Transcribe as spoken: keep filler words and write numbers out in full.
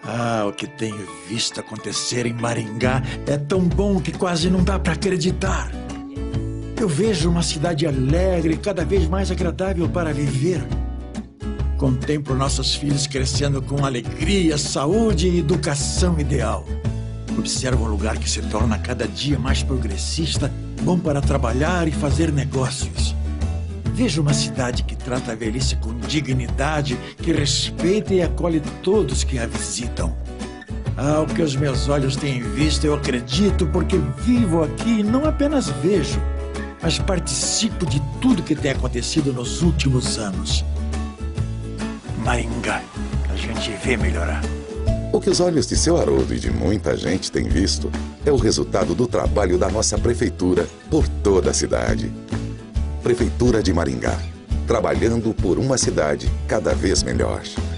Ah, o que tenho visto acontecer em Maringá é tão bom que quase não dá para acreditar. Eu vejo uma cidade alegre, cada vez mais agradável para viver. Contemplo nossos filhos crescendo com alegria, saúde e educação ideal. Observo um lugar que se torna cada dia mais progressista, bom para trabalhar e fazer negócios. Vejo uma cidade que trata a velhice com dignidade, que respeita e acolhe todos que a visitam. Ah, o que os meus olhos têm visto, eu acredito, porque vivo aqui e não apenas vejo, mas participo de tudo que tem acontecido nos últimos anos. Maringá, a gente vê melhorar. O que os olhos de seu Haroldo e de muita gente têm visto é o resultado do trabalho da nossa prefeitura por toda a cidade. Prefeitura de Maringá, trabalhando por uma cidade cada vez melhor.